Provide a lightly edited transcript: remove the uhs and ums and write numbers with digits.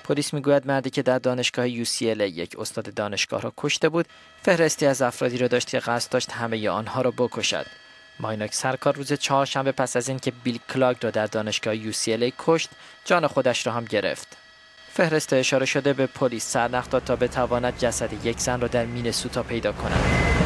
پلیس میگوید مردی که در دانشگاه UCLA یک استاد دانشگاه را کشته بود، فهرستی از افرادی را داشت که قصد داشت همه آنها را بکشد. مایناک سرکار روز چهارشنبه پس از اینکه بیل کلاگ را در دانشگاه UCLA کشت، جان خودش را هم گرفت. فهرست اشاره شده به پلیس سرنخ داد تا بتواند جسد یک زن را در مینسوتا پیدا کند.